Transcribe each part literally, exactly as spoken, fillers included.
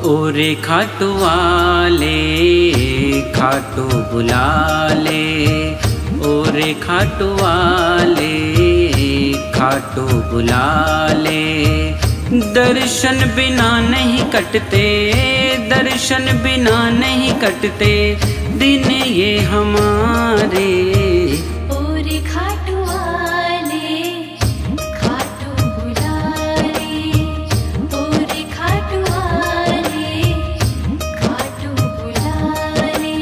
ओरे खाटू वाले खाटू बुला ले, ओरे खाटू वाले खाटू बुला ले। दर्शन बिना नहीं कटते, दर्शन बिना नहीं कटते दिन ये हमारे। ओरे खाटू वाले खाटू बुला ले, ओरे खाटू वाले खाटू बुला ले।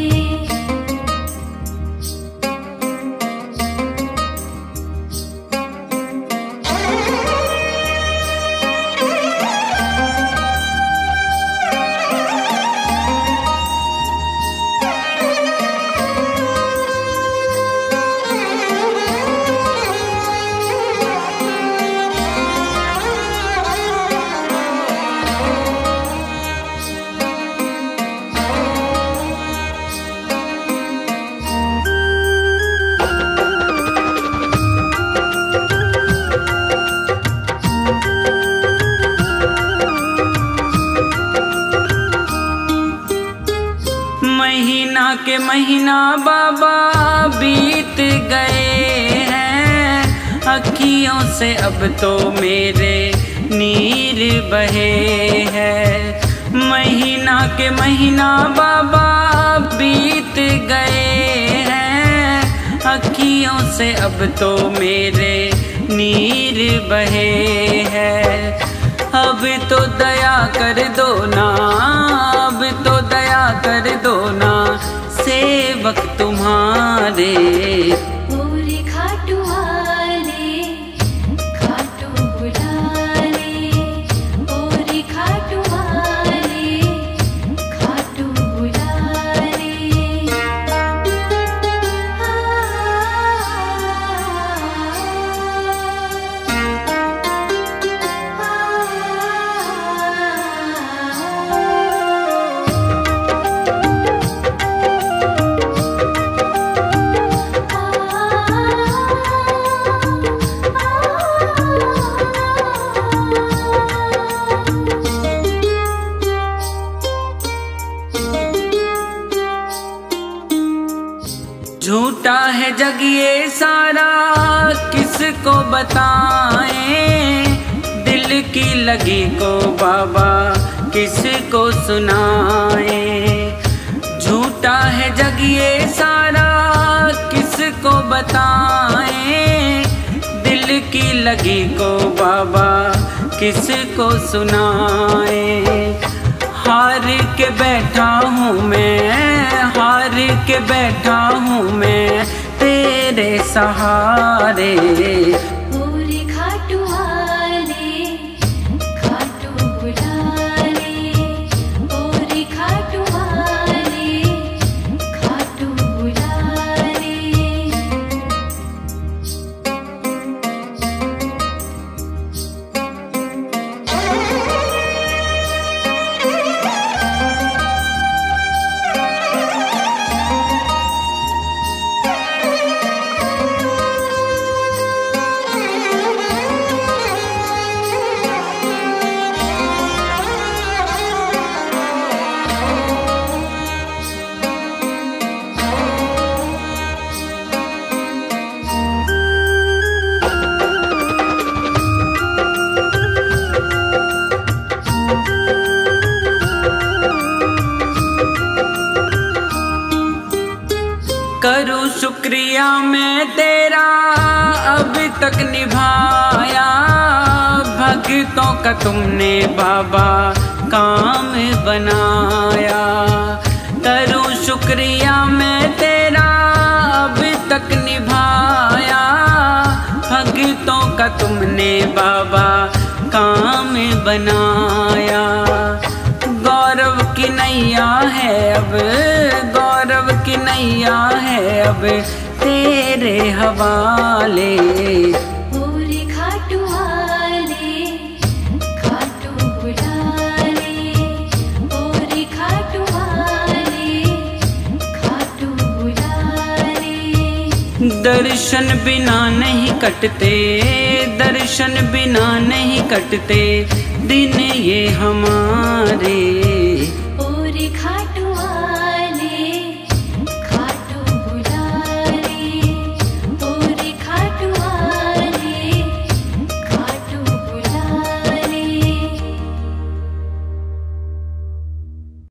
महीना के महीना बाबा बीत गए हैं, अखियों से अब तो मेरे नीर बहे हैं। महीना के महीना बाबा बीत गए हैं, अखियों से अब तो मेरे नीर बहे हैं। अब तो दया कर दो ना, अब तो दया कर दो ना सेवक तुम्हारे। ओरे खाटू वाले खाटू बुला ले, ओरे खाटू वाले खाटू बुला ले। झूठा है जग ये सारा किसको बताएं, दिल की लगी को बाबा किसको सुनाएं। झूठा है जग ये सारा किसको बताएं, दिल की लगी को बाबा किसको सुनाएं। हार के बैठा हूँ मैं, हार के बैठा हूँ मैं तेरे सहारे। ओरे खाटू वाले खाटू बुला ले, ओरे खाटू वाले खाटू बुला ले। करूँ शुक्रिया मैं तेरा अब तक निभाया, भक्तों का तुमने बाबा काम बनाया। करूँ शुक्रिया मैं तेरा अब तक निभाया, भक्तों का तुमने बाबा काम बनाया। गौरव की नैया है अब, गौरव की नैया है अब तेरे हवाले। ओरे खाटू वाले खाटू बुला ले, ओरे खाटू वाले खाटू बुला ले। दर्शन बिना नहीं कटते, दर्शन बिना नहीं कटते दिन ये हमारे। खाटू